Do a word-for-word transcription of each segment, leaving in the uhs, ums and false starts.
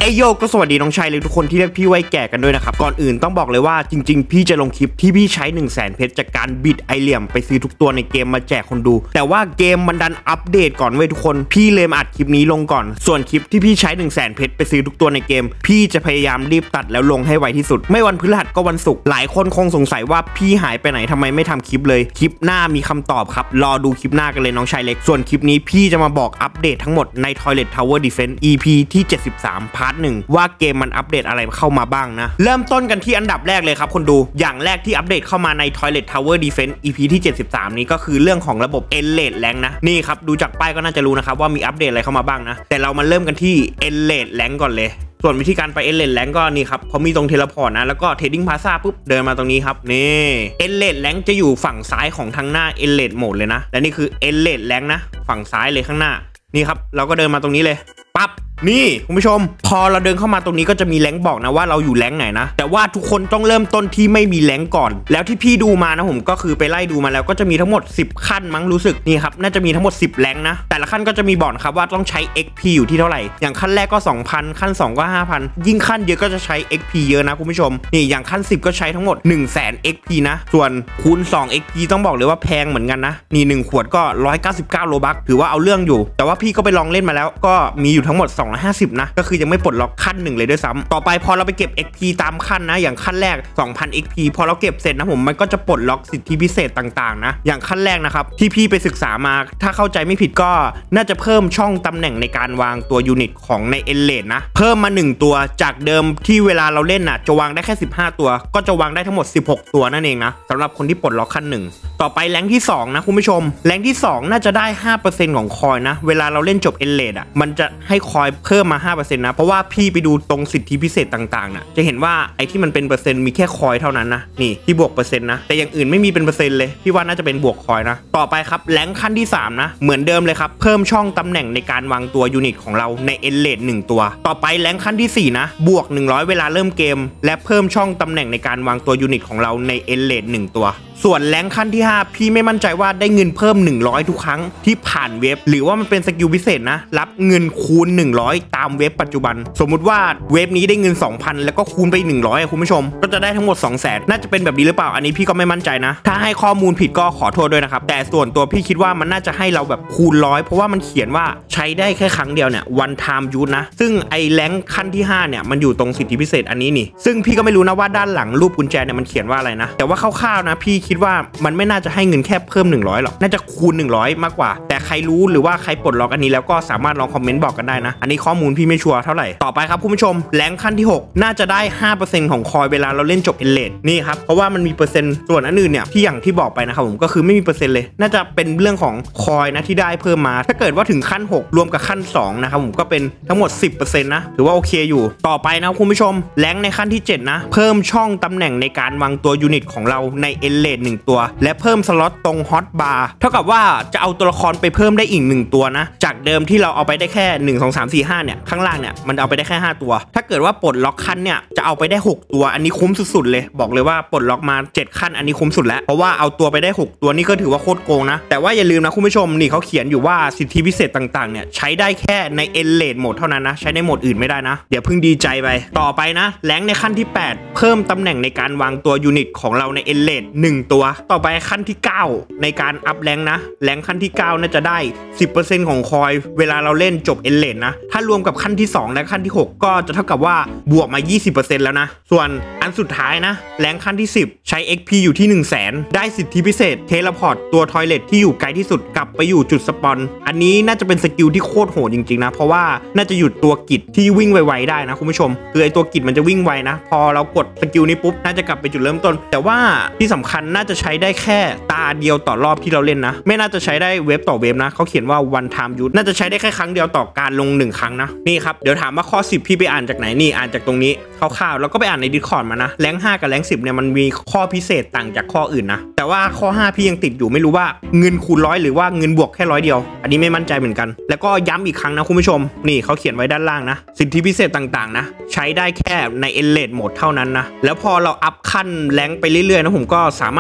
เอโยก็สวัสดีน้องชายเลยทุกคนที่เรียกพี่ไว้แก่กันด้วยนะครับก่อนอื่นต้องบอกเลยว่าจริงๆพี่จะลงคลิปที่พี่ใช้หนึ่งแสนเพชรจากการบิดไอเหลี่ยมไปซื้อทุกตัวในเกมมาแจกคนดูแต่ว่าเกมมันดันอัปเดตก่อนเว้ยทุกคนพี่เลยมาอัดคลิปนี้ลงก่อนส่วนคลิปที่พี่ใช้หนึ่งแสนเพชรไปซื้อทุกตัวในเกมพี่จะพยายามรีบตัดแล้วลงให้ไวที่สุดไม่วันพฤหัสก็วันศุกร์หลายคนคงสงสัยว่าพี่หายไปไหนทำไมไม่ทำคลิปเลยคลิปหน้ามีคำตอบครับรอดูคลิปหน้ากันเลยน้องชายเล็กส่วนคลิปนี้พี่จะมาบอกอัปเดตทั้งหมดใน Toilet Tower Defense อี พี ที่เจ็ดสิบสามพาร์ทหนึ่งว่าเกมมันอัปเดตอะไรเข้ามาบ้างนะเริ่มต้นกันที่อันดับแรกเลยครับคนดูอย่างแรกที่อัปเดตเข้ามาใน Toilet Tower Defense อี พี ที่เจ็ดสิบสามนี้ก็คือเรื่องของระบบ Elite Rank นะนี่ครับดูจากป้ายก็น่าจะรู้นะครับว่ามีอัปเดตอะไรเข้ามาบ้างนะแต่เรามาเริ่มกันที่ Elite Rank ก่อนเลยส่วนวิธีการไป Elite Rank ก็นี่ครับเขามีตรงเทเลพอร์ตนะแล้วก็ Trading Plaza ปุ๊บเดินมาตรงนี้ครับนี่ Elite Rank จะอยู่ฝั่งซ้ายของทางหน้า Elite Mode เลยนะและนี่คือ Elite Rank นะฝั่งซ้ายเลยข้างหน้านี่ครับเราก็เดินมาตรงนี้เลยปั๊บนี่คุณผู้ชมพอเราเดินเข้ามาตรงนี้ก็จะมีแรงบอกนะว่าเราอยู่แรงไหนนะแต่ว่าทุกคนต้องเริ่มต้นที่ไม่มีแรงก่อนแล้วที่พี่ดูมานะผมก็คือไปไล่ดูมาแล้วก็จะมีทั้งหมดสิบขั้นมั้งรู้สึกนี่ครับน่าจะมีทั้งหมดสิบแรงนะแต่ละขั้นก็จะมีบอกครับว่าต้องใช้ เอ็กซ์ พี อยู่ที่เท่าไหร่อย่างขั้นแรกก็ สองพัน ขั้นสองก็ ห้าพัน ยิ่งขั้นเยอะก็จะใช้ เอ็กซ์ พี เยอะนะคุณผู้ชมนี่อย่างขั้นสิบก็ใช้ทั้งหมด หนึ่งแสน เอ็กซ์ พี นะส่วนคูณสอง เอ็กซ์ พี ต้องบอกเลยว่าแพงเหมือนกันนะนี่หนึ่งขวดก็หนึ่งร้อยเก้าสิบเก้าโลบัคถือว่าเอาเรื่องอยู่แต่ว่าพี่ก็ไปลองเล่นมาแล้วก็มีอยู่ทั้งหมดสองร้อยห้าสิบนะก็คือยังไม่ปลดล็อกขั้นหนึ่งเลยด้วยซ้ำต่อไปพอเราไปเก็บ เอ็กซ์ พี ตามขั้นนะอย่างขั้นแรก สองพัน เอ็กซ์ พี พอเราเก็บเสร็จนะผมมันก็จะปลดล็อกสิทธิพิเศษต่างๆนะอย่างขั้นแรกนะครับที่พี่ไปศึกษามาถ้าเข้าใจไม่ผิดก็น่าจะเพิ่มช่องตำแหน่งในการวางตัวยูนิตของใน Elite นะเพิ่มมาหนึ่งตัวจากเดิมที่เวลาเราเล่นน่ะจะวางได้แค่สิบห้าตัวก็จะวางได้ทั้งหมดสิบหกตัวนั่นเองนะสำหรับคนที่ปลดล็อกขั้นหนึ่งต่อไปแรงที่สองนะคุณผู้ชมแรงที่สองน่าจะได้ ห้าเปอร์เซ็นต์ ของคอยนะเวลาเราเล่นจบ Elite อ่ะมันจะให้คอยเพิ่มมา ห้าเปอร์เซ็นต์ นะเพราะว่าพี่ไปดูตรงสิทธิพิเศษต่างๆนะจะเห็นว่าไอ้ที่มันเป็นเปอร์เซ็นต์มีแค่คอยเท่านั้นนะนี่ที่บวกเปอร์เซ็นต์นะแต่อย่างอื่นไม่มีเป็นเปอร์เซ็นต์เลยพี่ว่าน่าจะเป็นบวกคอยนะต่อไปครับแรงขั้นที่สามนะเหมือนเดิมเลยครับเพิ่มช่องตำแหน่งในการวางตัวยูนิตของเราใน Elite หนึ่งตัวต่อไปแรงขั้นที่สี่นะบวกหนึ่งร้อยเวลาเริ่มเกมและเพิ่มช่องตำแหน่งในการวางตัวยูนิตของเราใน Elite หนึ่งตัวส่วนแรงขั้นที่ห้าพี่ไม่มั่นใจว่าได้เงินเพิ่มหนึ่งร้อยทุกครั้งที่ผ่านเว็บหรือว่ามันเป็นสกิลพิเศษนะรับเงินคูณหนึ่งร้อยตามเว็บปัจจุบันสมมุติว่าเว็บนี้ได้เงิน สองพัน แล้วก็คูณไปหนึ่งร้อยคุณผู้ชมก็จะได้ทั้งหมด สองแสน น่าจะเป็นแบบนี้หรือเปล่าอันนี้พี่ก็ไม่มั่นใจนะถ้าให้ข้อมูลผิดก็ขอโทษด้วยนะครับแต่ส่วนตัวพี่คิดว่ามันน่าจะให้เราแบบคูณร้อยเพราะว่ามันเขียนว่าใช้ได้แค่ครั้งเดียวเนี่ย one time use นะซึ่งไอ้แรงขั้นที่ห้าเนี่ยมันอยู่ตรงสิทธิพิเศษอันนี้นี่ซึ่งพี่ก็ไม่รู้นะว่าด้านหลังรูปกุญแจเนี่ยมันเขียนว่าอะไรนะแต่ว่าคร่าวๆนะพี่คิดว่ามันไม่น่าจะให้เงินแค่เพิ่มหนึ่งร้อยหรอกน่าจะคูณหนึ่งร้อยมากกว่าแต่ใครรู้หรือว่าใครปลดล็อกอันนี้แล้วก็สามารถลองคอมเมนต์บอกกันได้นะอันนี้ข้อมูลพี่ไม่ชัวร์เท่าไหร่ต่อไปครับคุณผู้ชมแรงขั้นที่หกน่าจะได้ ห้าเปอร์เซ็นต์ ของคอยเวลาเราเล่นจบ Elite นี่ครับเพราะว่ามันมีเปอร์เซ็นต์ส่วนอันอื่นเนี่ยที่อย่างที่บอกไปนะครับผมก็คือไม่มีเปอร์เซ็นต์เลยน่าจะเป็นเรื่องของคอยนะที่ได้เพิ่มมาถ้าเกิดว่าถึงขั้นหกรวมกับขั้นสองนะครับผมก็เป็นทั้งหมด สิบเปอร์เซ็นต์ นะถือว่าโอเคอยู่ต่อไปนะคุณผู้ชมแรงในขั้นที่เจ็ดนะเพิ่มช่องตำแหน่งในการวางตัวยูนิตของเราใน Elite หนึ่งตัวและเพิ่มสล็อตตรงฮอตบาร์เท่ากับว่าจะเอาตัวละครไปเพิ่มได้อีกหนึ่งตัวนะจากเดิมที่เราเอาไปได้แค่หนึ่ง สอง สาม สี่ ห้าเนี่ยข้างล่างเนี่ยมันเอาไปได้แค่ห้าตัวถ้าเกิดว่าปลดล็อกขั้นเนี่ยจะเอาไปได้หกตัวอันนี้คุ้มสุดๆเลยบอกเลยว่าปลดล็อกมาเจ็ดขั้นอันนี้คุ้มสุดแล้วเพราะว่าเอาตัวไปได้หกตัวนี่ก็ถือว่าโคตรโกงนะแต่ว่าอย่าลืมนะคุณผู้ชมนี่เขาเขียนอยู่ว่าสิทธิพิเศษต่างๆเนี่ยใช้ได้แค่ใน Elite โหมดเท่านั้นนะใช้ในโหมดอื่นไม่ได้นะเดี๋ยวเพิ่งดีใจไปต่อไปนะแรงในขั้นที่แปดเพิ่มตำแหน่งในการวางตัวยูนิตของเราใน Elite หนึ่งตัวต่อไปขั้นที่เก้าในการอัพแรงนะแรงขั้นที่เก้าน่าจะได้ สิบเปอร์เซ็นต์ ของคอยเวลาเราเล่นจบ Elite นะถ้ารวมกับขั้นที่สองและขั้นที่หกก็จะเท่ากับว่าบวกมา ยี่สิบเปอร์เซ็นต์ แล้วนะส่วนอันสุดท้ายนะแรงขั้นที่สิบใช้ เอ็กซ์ พี อยู่ที่ หนึ่งแสน ได้สิทธิพิเศษเทเลพอร์ตตัวทอยเลทที่อยู่ไกลที่สุดกลับไปอยู่จุดสปอนอันนี้น่าจะเป็นสกิลที่โคตรโหดจริงๆนะเพราะว่าน่าจะหยุดตัวกิจที่วิ่งไวๆได้นะคุณผู้ชมคือไอตัวกิจมันจะวิ่งไวนะพอเรากดสกิลนี้ปุ๊บน่าจะกลับไปจุดเริ่มต้นแต่ว่าที่สำคัญน่าจะใช้ได้แค่ตาเดียวต่อรอบที่เราเล่นนะไม่น่าจะใช้ได้เว็บต่อเว็บนะเขาเขียนว่า one time use น่าจะใช้ได้แค่ครั้งเดียวต่อการลงหนึ่งครั้งนะนี่ครับเดี๋ยวถามว่าข้อสิบพี่ไปอ่านจากไหนนี่อ่านจากตรงนี้คร่าวๆแล้วก็ไปอ่านใน Discord มานะแรงห้ากับแรงสิบเนี่ยมันมีข้อพิเศษต่างจากข้ออื่นนะแต่ว่าข้อห้าพี่ยังติดอยู่ไม่รู้ว่าเงินคูณร้อยหรือว่าเงินบวกแค่ร้อยเดียวอันนี้ไม่มั่นใจเหมือนกันแล้วก็ย้ำอีกครั้งนะคุณผู้ชมนี่เขาเขียนไว้ด้านล่างนะสิทธิพิเศษต่างๆนะใช้ได้แค่ใน Elite โหมดเท่านั้นนะแล้วพอเราอัพขั้นแรงไปเรื่อยๆนะผมก็สามารถ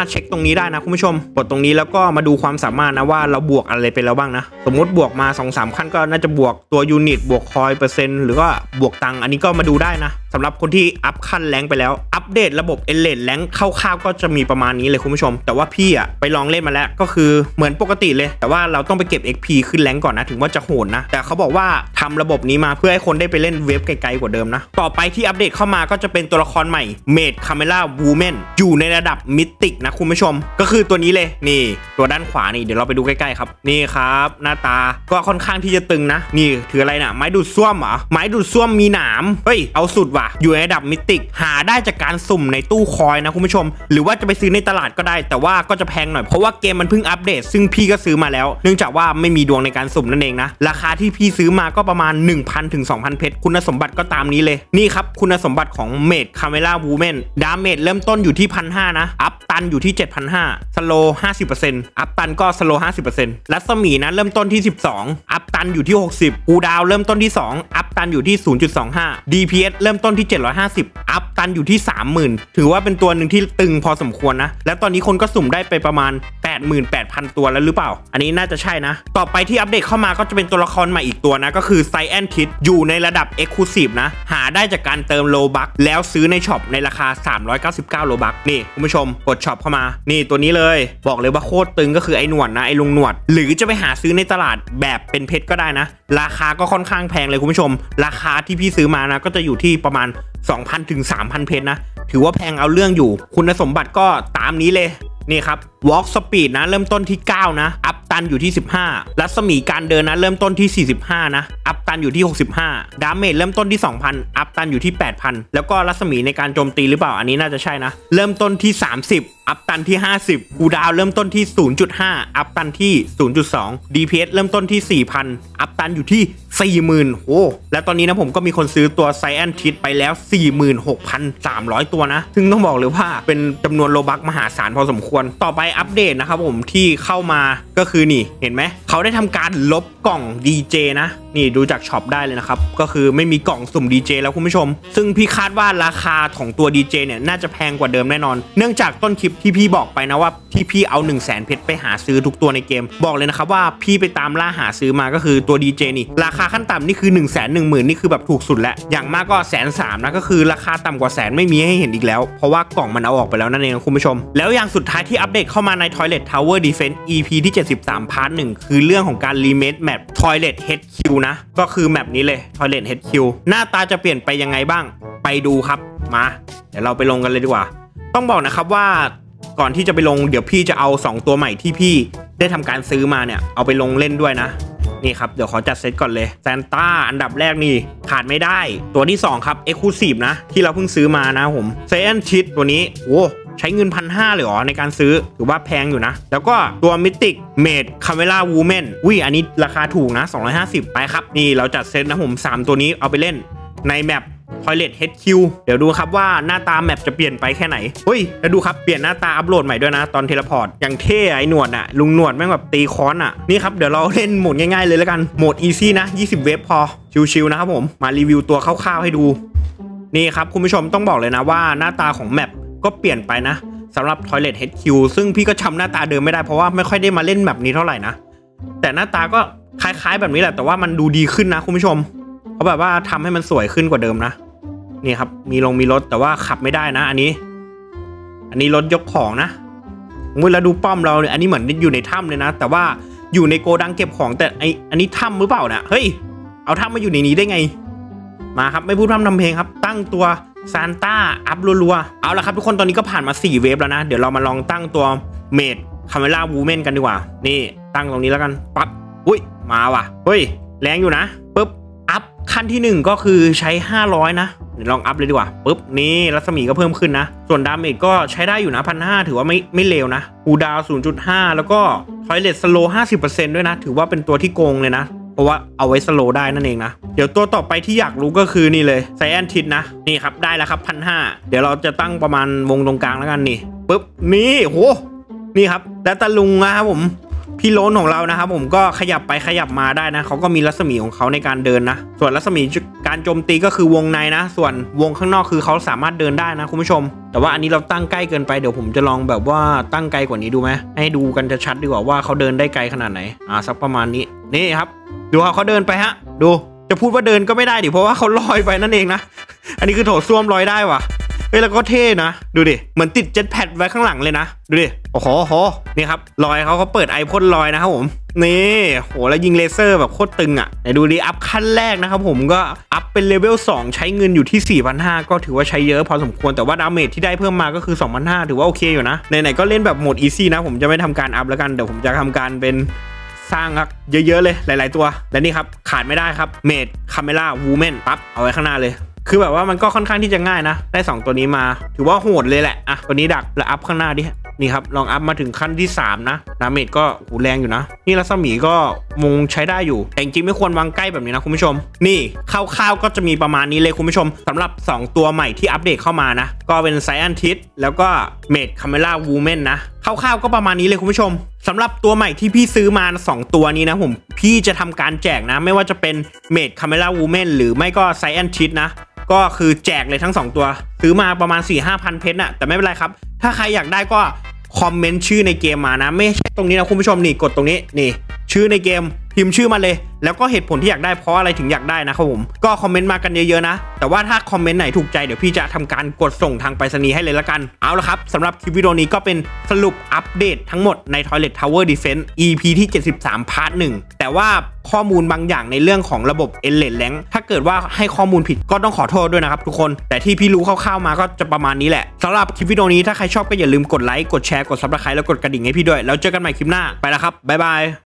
ารถเช็คตรงนี้ได้นะคุณผู้ชมกดตรงนี้แล้วก็มาดูความสามารถนะว่าเราบวกอะไรไปแล้วบ้างนะสมมติบวกมา สองสาม ขั้นก็น่าจะบวกตัวยูนิตบวกคอยเปอร์เซ็นต์หรือว่าบวกตังค์อันนี้ก็มาดูได้นะสำหรับคนที่อัพขั้นแรงไปแล้วอัปเดตระบบเอเลดแรงคร่าวๆก็จะมีประมาณนี้เลยคุณผู้ชมแต่ว่าพี่อ่ะไปลองเล่นมาแล้วก็คือเหมือนปกติเลยแต่ว่าเราต้องไปเก็บ เอ็กซ์ พี ขึ้นแรงก่อนนะถึงว่าจะโหดนะแต่เขาบอกว่าทำระบบนี้มาเพื่อให้คนได้ไปเล่นเว็บไกลๆกว่าเดิมนะต่อไปที่อัปเดตเข้ามาก็จะเป็นตัวละครใหม่เมดคาเมล่าวูแมนอยู่ในระดับมิติกนะคุณผู้ชมก็คือตัวนี้เลยนี่ตัวด้านขวานี่เดี๋ยวเราไปดูใกล้ๆครับนี่ครับหน้าตาก็ค่อนข้างที่จะตึงนะนี่ถืออะไรนะไม้ดูดซ่วมเหรอไม้ดูดซ่วมมีหนามเฮ้ยเอาสุดว่ะอยู่ในระดับมิติกหาได้จากการสุ่มในตู้คอยนะคุณผู้ชมหรือว่าจะไปซื้อในตลาดก็ได้แต่ว่าก็จะแพงหน่อยเพราะว่าเกมมันเพิ่งอัปเดตซึ่งพี่ก็ซื้อมาแล้วเนื่องจากว่าไม่มีดวงในการสุ่มนั่นเองนะราคาที่พี่ซื้อมาก็ประมาณ หนึ่งพัน ถึง สองพัน เพชรคุณสมบัติก็ตามนี้เลยนี่ครับคุณสมบัติของเมดคาเมล่าวูแมนดาเมจเริ่มต้นอยู่ที่ หนึ่งพันห้าร้อย นะอัพตันอยู่ที่ เจ็ดพันห้าร้อย สโล ห้าสิบเปอร์เซ็นต์ อัพตันก็สโล ห้าสิบเปอร์เซ็นต์ รัศมีนะเริ่มต้นที่สิบสองอัพตันอยู่ที่หกสิบคูดาวเริ่มต้นที่สองอัพตันอยู่ที่ ศูนย์จุดสองห้า ดี พี เอส เริ่มต้นที่เจ็ดร้อยห้าสิบอัพตันอยู่ที่ สามหมื่น ถือว่าเป็นตัวหนึ่งที่ตึงพอสมควรนะแล้วตอนนี้คนก็สุ่มได้ไปประมาณ แปดหมื่นแปดพัน ตัวแล้วหรือเปล่าอันนี้น่าจะใช่นะต่อไปที่อัปเดตเข้ามาก็จะเป็นตัวละครใหม่อีกตัวนะก็คือไซแอนทิดอยู่ในระดับ Exclusive นะหาได้จากการเติมโลบัคแล้วซื้อในช็อปในราคาสามร้อยเก้าสิบเก้าโลบัคนี่คุณผู้ชมกดช็อปเข้ามานี่ตัวนี้เลยบอกเลยว่าโคตรตึงก็คือไอ้หนวดนะไอ้ลุงหนวดหรือจะไปหาซื้อในตลาดแบบเป็นเพชรก็ได้นะราคาก็ค่อนข้างแพงเลยคุณผู้ชมราคาที่พี่ซื้อมานะก็จะอยู่ที่ประมาณ สองพัน ถึง สามพัน เพชรนะถือว่าแพงเอาเรื่องอยู่คุณสมบัติก็ตามนี้เลยนี่ครับ Walk Speed นะเริ่มต้นที่เก้านะอัพตันอยู่ที่สิบห้ารัศมีการเดินนะเริ่มต้นที่สี่สิบห้านะอัพตันอยู่ที่หกสิบห้าดาเมจเริ่มต้นที่ สองพัน อัพตันอยู่ที่ แปดพัน แล้วก็รัศมีในการโจมตีหรือเปล่าอันนี้น่าจะใช่นะเริ่มต้นที่สามสิบอัพตันที่ห้าสิบคูดาวเริ่มต้นที่ ศูนย์จุดห้า อัพตันที่ ศูนย์จุดสอง ดี พี เอส เริ่มต้นที่ สี่พัน อัพตันอยู่ที่ สี่หมื่น โอ้แล้วตอนนี้นะผมก็มีคนซื้อตัวไซแอนทิดไปแล้ว สี่หมื่นหกพันสามร้อย ตัวนะซึ่งต้องบอกเลยว่าเป็นจำนวนโลบัคมหาศาลพอสมควรต่อไปอัปเดตนะครับผมที่เข้ามาก็คือนี่เห็นไหมเขาได้ทำการลบกล่อง ดี เจ นะนี่ดูจากช็อปได้เลยนะครับก็คือไม่มีกล่องสุ่ม ดี เจ แล้วคุณผู้ชมซึ่งพี่คาดว่าราคาของตัว ดี เจ เนี่ยน่าจะแพงกว่าเดิมแน่นอนเนื่องจากต้นคลิปที่พี่บอกไปนะว่าที่พี่เอา หนึ่งแสน เพชรไปหาซื้อทุกตัวในเกมบอกเลยนะครับว่าพี่ไปตามล่าหาซื้อมาก็คือตัว ดี เจ นี่ราคาขั้นต่ำนี่คือ หนึ่งแสนหนึ่งหมื่น นี่คือแบบถูกสุดแล้วอย่างมากก็แสนสามนะก็คือราคาต่ำกว่าแสนไม่มีให้เห็นอีกแล้วเพราะว่ากล่องมันเอาออกไปแล้วนั่นเองคุณผู้ชมแล้วอย่างสุดท้ายที่อัปเดตเข้ามาใน Toilet Tower Defense อี พี ที่เจ็ดสิบสาม พาร์ท หนึ่งคือเรื่องของการรีเมคแมป Toilet เอช คิว นะก็คือแมปนี้เลย Toilet เอช คิว หน้าตาจะเปลี่ยนไปยังไงบ้างไปดูครับมาเดี๋ยวเราไปลงกันเลยดีกว่าต้องบอกนะครับว่าก่อนที่จะไปลงเดี๋ยวพี่จะเอาสองตัวใหม่ที่พี่ได้ทำการซื้อมาเนี่ยเอาไปลงเล่นด้วยนะนี่ครับเดี๋ยวขอจัดเซตก่อนเลยแซนต้าอันดับแรกนี่ขาดไม่ได้ตัวที่สองครับ Exclusive นะที่เราเพิ่งซื้อมานะผมไซแอนทิดตัวนี้โอ้ใช้เงิน หนึ่งพันห้าร้อย เลยเหรอในการซื้อถือว่าแพงอยู่นะแล้วก็ตัวมิติกเมดคาเมล่าวูแมนวิอันนี้ราคาถูกนะสองร้อยห้าสิบไปครับนี่เราจัดเซตนะผมสามตัวนี้เอาไปเล่นในแมปToilet เอช คิว เดี๋ยวดูครับว่าหน้าตาแมปจะเปลี่ยนไปแค่ไหนเฮ้ยแล้วดูครับเปลี่ยนหน้าตาอัปโหลดใหม่ด้วยนะตอนเทเลพอร์ตอย่างเท่ไอ้หนวดอะลุงหนวดแม่งแบบตีค้อนอะนี่ครับเดี๋ยวเราเล่นโหมดง่ายๆเลยแล้วกันโหมด Easy นะยี่สิบเวฟพอชิวๆนะครับผมมารีวิวตัวคร่าวๆให้ดูนี่ครับคุณผู้ชมต้องบอกเลยนะว่าหน้าตาของแมปก็เปลี่ยนไปนะสำหรับ Toilet เอช คิว ซึ่งพี่ก็จำหน้าตาเดิมไม่ได้เพราะว่าไม่ค่อยได้มาเล่นแบบนี้เท่าไหร่นะแต่หน้าตาก็คล้ายๆแบบนี้แหละแต่ว่ามันดูดีขึ้นนะคุณผู้ชมเขาแบบว่าทำให้มันสวยขึ้นกว่าเดิมนะนี่ครับมีลงมีรถแต่ว่าขับไม่ได้นะอันนี้อันนี้รถยกของนะมุ้ยแล้วดูป้อมเราเนี่ยอันนี้เหมือนอยู่ในถ้ำเลยนะแต่ว่าอยู่ในโกดังเก็บของแต่ไออันนี้ถ้ำหรือเปล่าเนี่ยเฮ้ยเอาถ้ำมาอยู่ในนี้ได้ไงมาครับไม่พูดพร่ำทำเพลงครับตั้งตัวซานต้าอัพรัวๆเอาละครับทุกคนตอนนี้ก็ผ่านมาสี่เวฟแล้วนะเดี๋ยวเรามาลองตั้งตัวเมดคาเมล่าวูแมนกันดีกว่านี่ตั้งตรงนี้แล้วกันปั๊บอุ้ยมาว่ะเฮ้ยแรงอยู่นะปึ๊บอัพขั้นที่หนึ่งก็คือใช้ห้าร้อยนะเดี๋ยวลองอัพเลยดีกว่าปุ๊บนี่รัศมีก็เพิ่มขึ้นนะส่วนดาเมจก็ใช้ได้อยู่นะพันห้าถือว่าไม่ไม่เลวนะคูดาว ศูนย์จุดห้า แล้วก็ทอยเลทสโล ห้าสิบเปอร์เซ็นต์ ด้วยนะถือว่าเป็นตัวที่โกงเลยนะเพราะว่าเอาไว้สโลได้นั่นเองนะเดี๋ยวตัวต่อไปที่อยากรู้ก็คือนี่เลยไซแอนทิดนะนี่ครับได้แล้วครับพันห้าเดี๋ยวเราจะตั้งประมาณวงตรงกลางแล้วกันนี่ปุ๊บนี่โหนี่ครับแล้วตะลุงนะครับผมพพี่โลนของเรานะครับผมก็ขยับไปขยับมาได้นะเขาก็มีรัศมีของเขาในการเดินนะส่วนรัศมีการโจมตีก็คือวงในนะส่วนวงข้างนอกคือเขาสามารถเดินได้นะคุณผู้ชมแต่ว่าอันนี้เราตั้งใกล้เกินไปเดี๋ยวผมจะลองแบบว่าตั้งไกลกว่านี้ดูไหมให้ดูกันจะชัดดีกว่าว่าเขาเดินได้ไกลขนาดไหนอ่าสักประมาณนี้นี่ครับดูเขาเขาเดินไปฮะดูจะพูดว่าเดินก็ไม่ได้ดิเพราะว่าเขาลอยไปนั่นเองนะอันนี้คือโถส้วมลอยได้ว่ะเฮ้ยแล้วก็เท่นะดูดิเหมือนติดเจ็ตแพดไว้ข้างหลังเลยนะดูดิโอ้โหโหนี่ครับลอยเขาเขาเปิดไอพ่นลอยนะครับผมนี่โหแล้วยิงเลเซอร์แบบโคตรตึงอ่ะไหนดูดิอัพขั้นแรกนะครับผมก็อัพเป็นเลเวลสองใช้เงินอยู่ที่ สี่พันห้าร้อย ก็ถือว่าใช้เยอะพอสมควรแต่ว่าดาเมจที่ได้เพิ่มมาก็คือ สองพันห้าร้อย ถือว่าโอเคอยู่นะไหนๆก็เล่นแบบโหมดอีซี่นะผมจะไม่ทำการอัพแล้วกันเดี๋ยวผมจะทำการเป็นสร้างครับเยอะๆเลยหลายๆตัวและนี่ครับขาดไม่ได้ครับเมดคาเมล่าวูแมนปั๊บเอาไว้ข้างหน้าเลยคือแบบว่ามันก็ค่อนข้างที่จะง่ายนะได้สองตัวนี้มาถือว่าโหดเลยแหละอ่ะตัวนี้ดักแล้วอัพข้างหน้าดินี่ครับลองอัพมาถึงขั้นที่สามนะดาเมจก็หูแรงอยู่นะนี่รัศมีก็มงใช้ได้อยู่แต่จริงๆไม่ควรวางใกล้แบบนี้นะคุณผู้ชมนี่คร่าวๆก็จะมีประมาณนี้เลยคุณผู้ชมสำหรับสองตัวใหม่ที่อัปเดตเข้ามานะก็เป็นไซแอนทิสแล้วก็เมดคาเมล่าวูแมนนะคร่าวๆก็ประมาณนี้เลยคุณผู้ชมสำหรับตัวใหม่ที่พี่ซื้อมาสองตัวนี้นะผมพี่จะทำการแจกนะไม่ว่าจะเป็นเมดคาเมล่าวูแมนหรือไม่ก็ไซแอนทิสนะก็คือแจกเลยทั้งสองตัวซื้อมาประมาณ สี่ห้าพัน เพชรนะแต่ไม่เป็นไรครับถ้าใครอยากได้ก็คอมเมนต์ชื่อในเกมมานะไม่ใช่ตรงนี้นะคุณผู้ชมนี่กดตรงนี้นี่ชื่อในเกมพิมพ์ชื่อมาเลยแล้วก็เหตุผลที่อยากได้เพราะอะไรถึงอยากได้นะครับผมก็คอมเมนต์มากันเยอะๆนะแต่ว่าถ้าคอมเมนต์ไหนถูกใจเดี๋ยวพี่จะทำการกดส่งทางไปรษณีย์ให้เลยละกันเอาละครับสำหรับคลิปวิดีโอนี้ก็เป็นสรุปอัปเดตทั้งหมดใน Toilet Tower Defense อี พี ที่เจ็ดสิบสามพาร์ทหนึ่งแต่ว่าข้อมูลบางอย่างในเรื่องของระบบ Elite Rank ถ้าเกิดว่าให้ข้อมูลผิดก็ต้องขอโทษด้วยนะครับทุกคนแต่ที่พี่รู้คร่าวๆมาก็จะประมาณนี้แหละสำหรับคลิปวิดีโอนี้ถ้าใครชอบก็อย่าลืมกดไลค์กดแชร์กด Subscribe แล้วกดกระดิ่งให้พี่ด้วยแล้วเจอกันใหม่คลิปหน้าไปแล้วครับบ๊ายบาย